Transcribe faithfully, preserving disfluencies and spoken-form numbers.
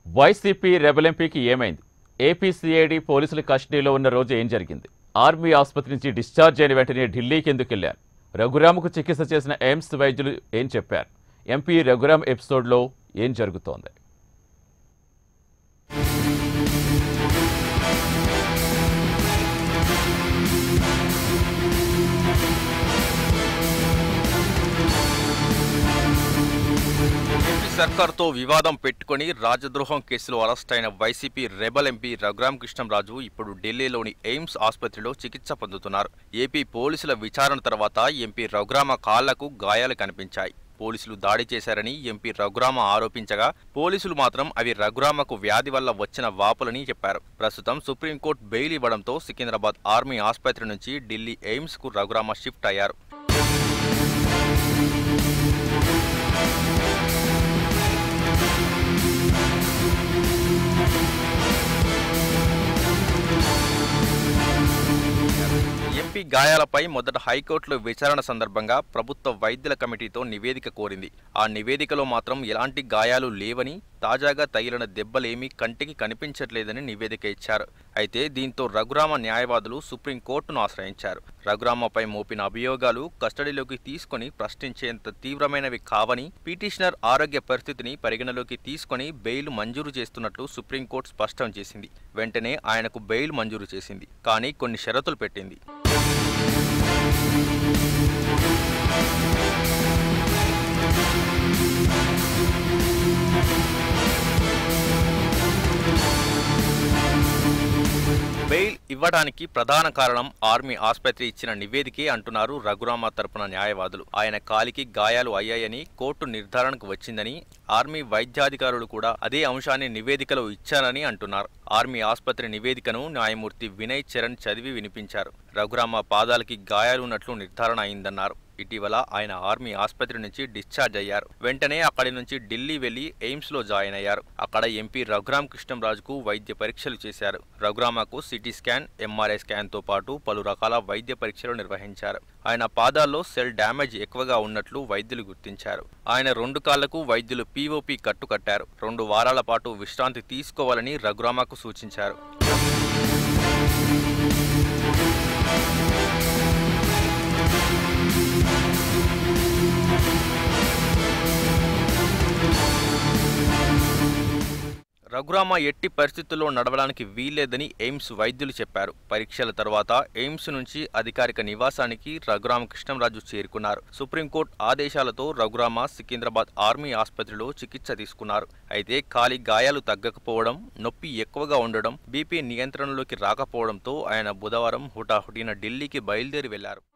YCP rebel ఎంపీకి ఏమైంది? ఏపీసీఐడి పోలీసుల కస్టడీలో ఉన్న రోజు ఏం జరిగింది? ఆర్మీ ఆసుపత్రి నుంచి డిశ్చార్జ్ అయిన వెంటనే ఢిల్లీకి ఎందుకు వెళ్లారు? రఘురామకు చికిత్స చేసిన ఎయిమ్స్ వైద్యులు ఏం చెప్పారు? ఎంపీ రఘురామ్ ఎపిసోడ్లో ఏం జరుగుతోంది? సర్కార్తో వివాదం పెట్టుకుని రాజద్రోహం కేసులో అరెస్ట్ అయిన YCP rebel MP Raghuram Krishnamraju ఇప్పుడు ఢిల్లీలోని ఎయిమ్స్ ఆసుపత్రిలో చికిత్స పొందుతున్నారు. ఏపీ పోలీసుల విచారణ తర్వాత ఎంపీ రఘురామ కాళ్లకు గాయాలు కనిపించాయి. పోలీసులు దాడి చేశారని ఎంపీ రఘురామ ఆరోపించగా పోలీసులు మాత్రం అవి రఘురామకు వ్యాధి వల్ల వచ్చిన వాపులని చెప్పారు. ప్రస్తుతం సుప్రీంకోర్టు బెయిల్ ఇవ్వడంతో సికింద్రాబాద్ ఆర్మీ ఆసుపత్రి నుంచి ఢిల్లీ ఎయిమ్స్ కు రఘురామ షిఫ్ట్ అయ్యారు. ఎంపీ గాయాలపై మొదట హైకోర్టులో విచారణ సందర్భంగా ప్రభుత్వ వైద్యుల కమిటీతో నివేదిక కోరింది. ఆ నివేదికలో మాత్రం ఎలాంటి గాయాలు లేవని, తాజాగా తగిలిన దెబ్బలేమీ కంటికి కనిపించట్లేదని నివేదిక ఇచ్చారు. అయితే దీంతో రఘురామ న్యాయవాదులు సుప్రీంకోర్టును ఆశ్రయించారు. రఘురామపై మోపిన అభియోగాలు కస్టడీలోకి తీసుకుని ప్రశ్నించేంత తీవ్రమైనవి కావని, పిటిషనర్ ఆరోగ్య పరిస్థితిని పరిగణలోకి తీసుకుని బెయిల్ మంజూరు చేస్తున్నట్లు సుప్రీంకోర్టు స్పష్టం చేసింది. వెంటనే ఆయనకు బెయిల్ మంజూరు చేసింది. కానీ కొన్ని షరతులు పెట్టింది. బెయిల్ ఇవ్వడానికి ప్రధాన కారణం ఆర్మీ ఆసుపత్రి ఇచ్చిన నివేదికే అంటున్నారు రఘురామ తరపున న్యాయవాదులు. ఆయన కాలికి గాయాలు అయ్యాయని కోర్టు నిర్ధారణకు వచ్చిందని, ఆర్మీ వైద్యాధికారులు కూడా అదే అంశాన్ని నివేదికలో ఇచ్చారని అంటున్నారు. ఆర్మీ ఆసుపత్రి నివేదికను న్యాయమూర్తి వినయ్ చరణ్ చదివి వినిపించారు. రఘురామ పాదాలకి గాయాలున్నట్లు నిర్ధారణ అయిందన్నారు. ఇటీవల ఆయన ఆర్మీ ఆసుపత్రి నుంచి డిశ్చార్జ్ అయ్యారు. వెంటనే అక్కడి నుంచి ఢిల్లీ వెళ్లి ఎయిమ్స్ లో జాయిన్ అయ్యారు. అక్కడ ఎంపీ రఘురామ్ కృష్ణంరాజుకు వైద్య పరీక్షలు చేశారు. రఘురామకు సిటీ స్కాన్, ఎంఆర్ఐ స్కాన్ తో పాటు పలు రకాల వైద్య పరీక్షలు నిర్వహించారు. ఆయన పాదాల్లో సెల్ డ్యామేజ్ ఎక్కువగా ఉన్నట్లు వైద్యులు గుర్తించారు. ఆయన రెండు కాళ్లకు వైద్యులు పీఓపీ కట్టు కట్టారు. రెండు వారాల పాటు విశ్రాంతి తీసుకోవాలని రఘురామకు సూచించారు. రఘురామ ఎట్టి పరిస్థితుల్లో నడవడానికి వీల్లేదని ఎయిమ్స్ వైద్యులు చెప్పారు. పరీక్షల తర్వాత ఎయిమ్స్ నుంచి అధికారిక నివాసానికి రఘురామ కృష్ణంరాజు చేరుకున్నారు. సుప్రీంకోర్టు ఆదేశాలతో రఘురామ సికింద్రాబాద్ ఆర్మీ ఆసుపత్రిలో చికిత్స తీసుకున్నారు. అయితే కాలి గాయాలు తగ్గకపోవడం, నొప్పి ఎక్కువగా ఉండడం, బీపీ నియంత్రణలోకి రాకపోవడంతో ఆయన బుధవారం హుటాహుటిన ఢిల్లీకి బయలుదేరి వెళ్లారు.